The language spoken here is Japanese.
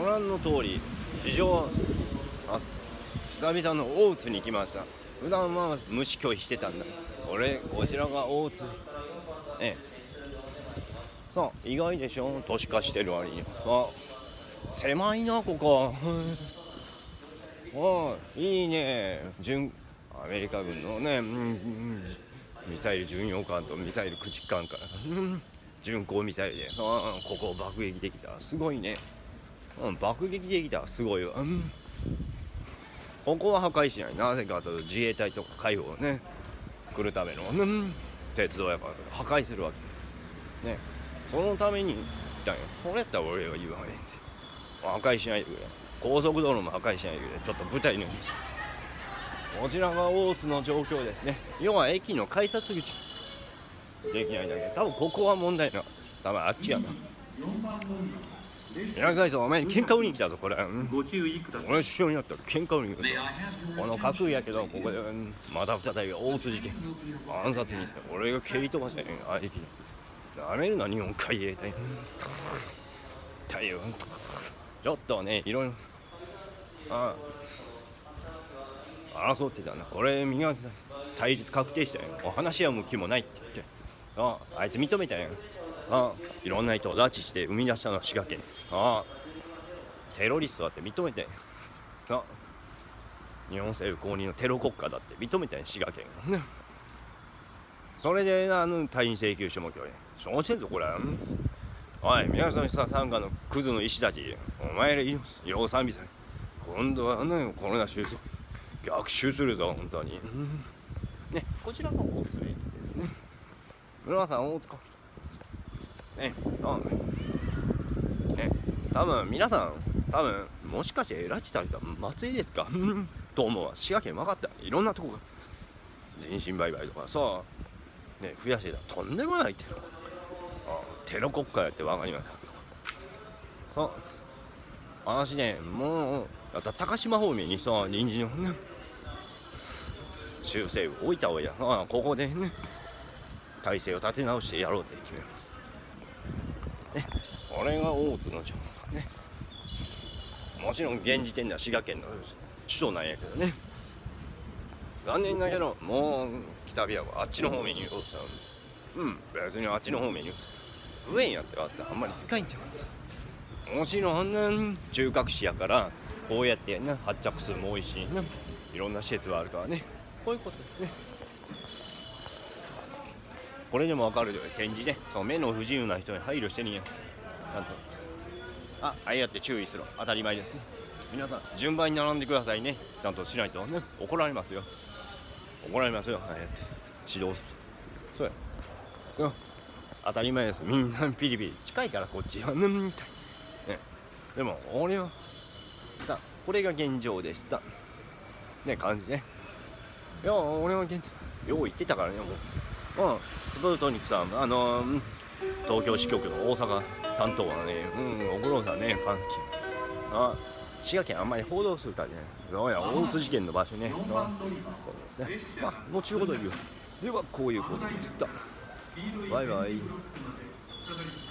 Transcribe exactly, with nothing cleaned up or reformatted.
ご覧の通り非常あ久々の大津に来ました。普段は虫拒否してたんだ。俺こちらが大津。ええ、さあ意外でしょ、都市化してる割に。あ、狭いなここ。おいいね。準アメリカ軍のね、うん、ミサイル巡洋艦とミサイル駆逐艦から、うん、巡航ミサイルでさあここを爆撃できたらすごいね。うん、爆撃できたらすごいわ。うん、ここは破壊しない。なぜかというと自衛隊とか海保をね来るための、うん、鉄道やから破壊するわけね。そのために言ったんよ。これやったら俺は言わへんって。破壊しないでくれ。高速道路も破壊しないでくれ。ちょっと舞台のんですよ。こちらが大津の状況ですね。要は駅の改札口できないだけ。多分ここは問題な。多分あっちやな。宮崎さんお前に喧嘩売りに来たぞこれ。うん、 ご注意ください。 俺首相になったら喧嘩売りに来る。この架空やけどここで、うん、また再び大津事件暗殺にして俺が蹴り飛ばせへん。あいきなめるな日本海衛隊。対応ちょっとねいろいろああ争ってたな。俺宮崎さん対立確定したよ。お話し合う向きもないって言って、あああいつ認めたやん。ああいろんな人を拉致して生み出したのは滋賀県。ああテロリストだって認めて、ああ日本政府公認のテロ国家だって認めたやん滋賀県。それであの退院請求書も今日承知せんぞこれ。おい宮崎さん参加のクズの石たち、お前らよう賛美され今度はねコロナ収束逆襲するぞ本当に、うん、ね。こちらが大津駅ですね。村さん大津かね。あね多分皆さん多分もしかして拉致された松井ですかと思うわ。滋賀県分かった。いろんなとこが人身売買とかさね増やしてた。とんでもないテロあテロ国家やって分かりました。そう私ねもうだった高島方面にさ臨時のね修正を置いた方がいいや。あここでね体制を立て直してやろうって決めますね。これが大津の情報ね。もちろん現時点では滋賀県の首都なんやけどね。残念だけどもう北琵琶湖あっちの方面に移動したの。うん別にあっちの方面に移動上にやってはってあんまり使いんちゃうんですよ。もちろんあんな中核市やからこうやってね発着数も多いし、ね、いろんな施設はあるからね。こういうことですね。これでも分かるよ展示ね。その目の不自由な人に配慮してるんや。ちゃんとあああやって注意する当たり前ですね。皆さん順番に並んでくださいね。ちゃんとしないとね怒られますよ。怒られますよ。ああやって指導する。そうやそう当たり前です。みんなピリピリ近いからこっちはねみたいね。でも俺はだこれが現状でしたね感じね。いや俺は現状よう言ってたからね。もううんスプートニクさんあのー、東京支局の大阪担当はねうんご苦労さんね関係あ滋賀県あんまり報道するからね。そうや大津事件の場所ね。そうですね。まあ後ほど言う。ではこういうことでした。バイバイ。